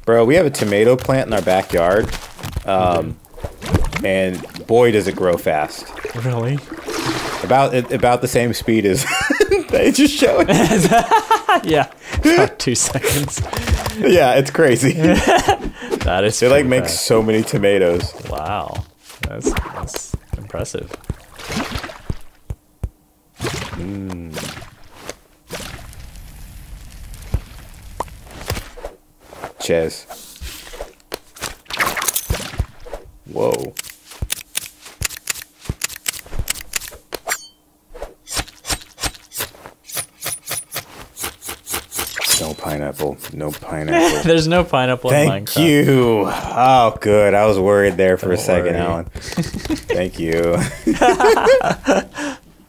Bro, we have a tomato plant in our backyard. And boy, does it grow fast. Really? About the same speed as they just showed. Yeah, about 2 seconds. Yeah, it's crazy. That is. They like make fast. so many tomatoes. Wow, that's impressive. Ches. Whoa. No pineapple. No pineapple. There's no pineapple in Thank Minecraft. you. Oh, good. I was worried there for a Don't second, worry. Alan. Thank you.